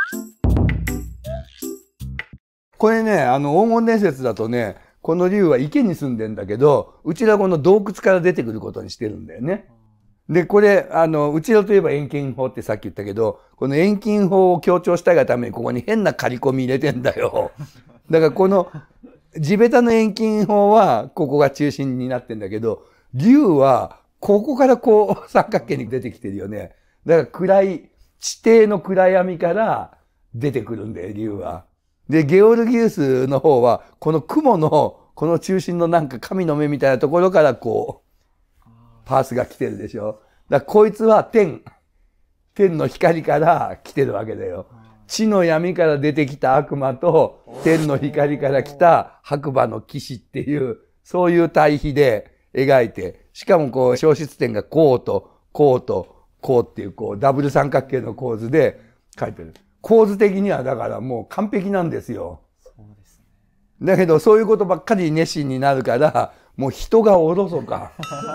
これね、黄金伝説だとね、この竜は池に住んでんだけど、うちらこの洞窟から出てくることにしてるんだよね。で、これ、うちらといえば遠近法ってさっき言ったけど、この遠近法を強調したいがためにここに変な刈り込み入れてんだよ。だからこの、地べたの遠近法はここが中心になってんだけど、竜はここからこう三角形に出てきてるよね。だから地底の暗闇から出てくるんだよ、竜は。で、ゲオルギウスの方は、この雲の、この中心のなんか神の目みたいなところからこう、パースが来てるでしょ。だからこいつは天の光から来てるわけだよ。地の闇から出てきた悪魔と、天の光から来た白馬の騎士っていう、そういう対比で描いて、しかもこう、消失点がこうと、こうと、こうっていうこう、ダブル三角形の構図で描いてる。構図的にはだからもう完璧なんですよ。 そうですね。 だけどそういうことばっかり熱心になるから、もう人がおろそか。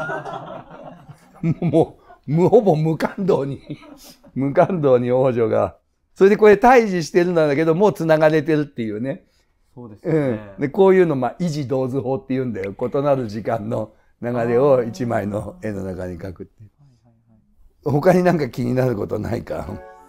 もう、ほぼ無感動に王女が。それでこれ対峙してるんだけど、もう繋がれてるっていうね。 そうですね。 で、こういうの、維持同図法って言うんだよ。異なる時間の流れを一枚の絵の中に描くっていう。他になんか気になることないか？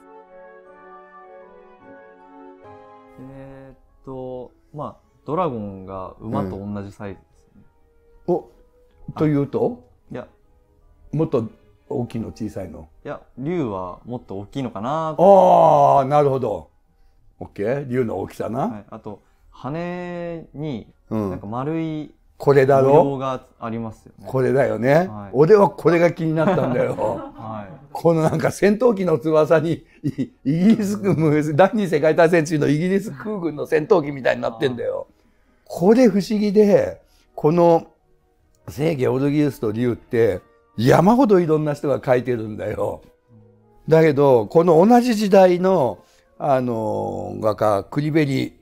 ドラゴンが馬と同じサイズですね。 というと？ いや、 もっと大きいの小さいの？ いや、竜はもっと大きいのかな。 ああ、なるほど。オッケー。竜の大きさな。 はい、あと、羽に、なんか丸いこれだろ？ 模様がありますよね。 これだよね。 はい、 俺はこれが気になったんだよ。 はい、 このなんか戦闘機の翼に、イギリス軍、第二次世界大戦中のイギリス空軍の戦闘機みたいになってんだよ。これ不思議で、この聖ゲオルギウスと竜って山ほどいろんな人が描いてるんだよ。だけど、この同じ時代の、画家、クリベリ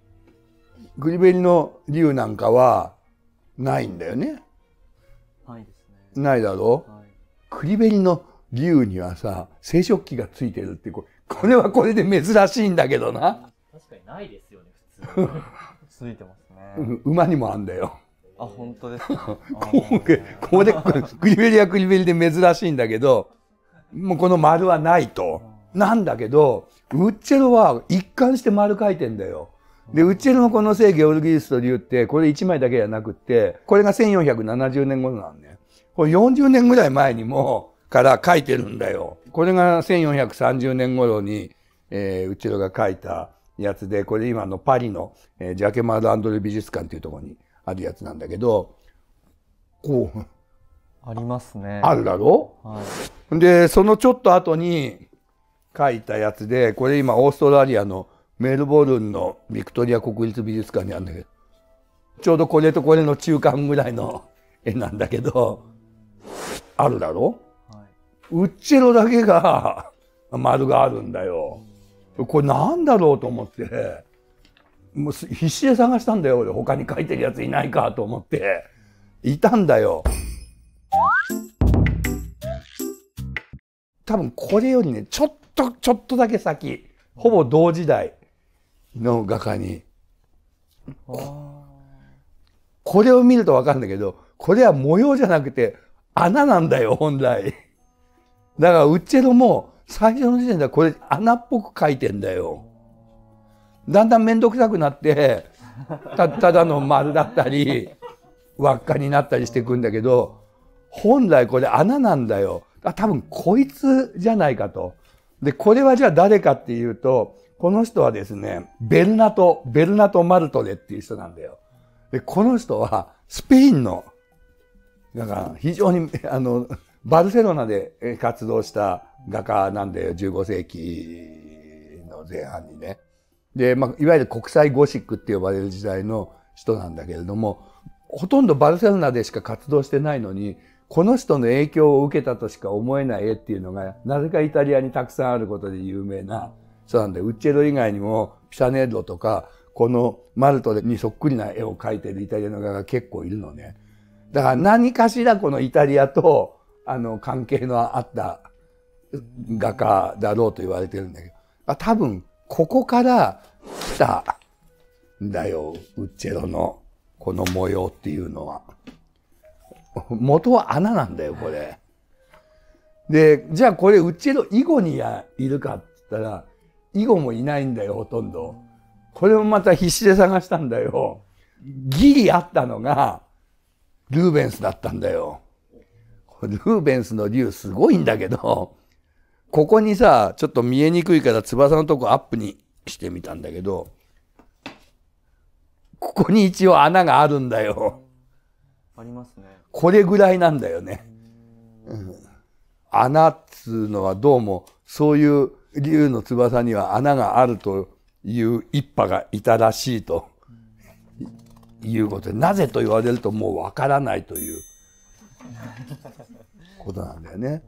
の竜なんかはないんだよね。 ないですね。 ないだろ？ はい、 クリベリの竜にはさ、生殖器がついてるってこれはこれで珍しいんだけどな。 確かにないですよね、普通。 ついてますね。 馬にもあんだよ。 あ、本当ですか。 これクリベリはクリベリで珍しいんだけど、もうこの丸はないと。なんだけど、ウッチェロは一貫して丸描いてんだよ。で、ウッチェロのこの聖ゲオルギウスと竜って、これ1枚だけじゃなくって、これが1470年頃なんね。これ40年ぐらい前にも、から描いてるんだよ。これが1430年頃に、ウッチェロが描いたやつで、これ今のパリの、ジャケマール・アンドレ美術館っていうところにあるやつなんだけど、こう。 ありますね。 あるだろ？はい。で、そのちょっと後に描いたやつで、これ今オーストラリアのメルボルンのビクトリア国立美術館にあるんだけど、ちょうどこれとこれの中間ぐらいの絵なんだけど、あるだろ？はい。ウッチェロだけが丸があるんだよ。これなんだろうと思って、もう必死で探したんだよ。俺他に描いてるやついないかと思って。いたんだよ。多分これよりね、ちょっとだけ先、ほぼ同時代の画家に。これを見るとわかるんだけど、これは模様じゃなくて穴なんだよ、本来。だからウッチェロも最初の時点ではこれ穴っぽく描いてんだよ。だんだんめんどくさくなって、ただの丸だったり、輪っかになったりしていくんだけど、本来これ穴なんだよ。多分こいつじゃないかと。で、これはじゃあ誰かっていうと、この人はですね、ベルナト・マルトレっていう人なんだよ。で、この人はスペインの、だから非常に、バルセロナで活動した画家なんだよ、15世紀の前半にね。で、いわゆる国際ゴシックって呼ばれる時代の人なんだけれども、ほとんどバルセロナでしか活動してないのに、この人の影響を受けたとしか思えない絵っていうのが、なぜかイタリアにたくさんあることで有名な人なんで、ウッチェロ以外にも、ピサネッロとか、このマルトにそっくりな絵を描いてるイタリアの画が結構いるのね。だから何かしらこのイタリアと、関係のあった画家だろうと言われてるんだけど、多分、 ここから来たんだよ、ウッチェロのこの模様っていうのは。元は穴なんだよ、これ。で、じゃあこれウッチェロ以後にいるかって言ったら、以後もいないんだよ、ほとんど。これもまた必死で探したんだよ。ギリあったのが、ルーベンスだったんだよ。ルーベンスの竜すごいんだけど、ここにさ、ちょっと見えにくいから翼のとこアップにしてみたんだけど、ここに一応穴があるんだよ。 ありますね。 これぐらいなんだよね。穴っつうのはどうもそういう竜の翼には穴があるという一派がいたらしいということで、なぜと言われるともうわからないということなんだよね。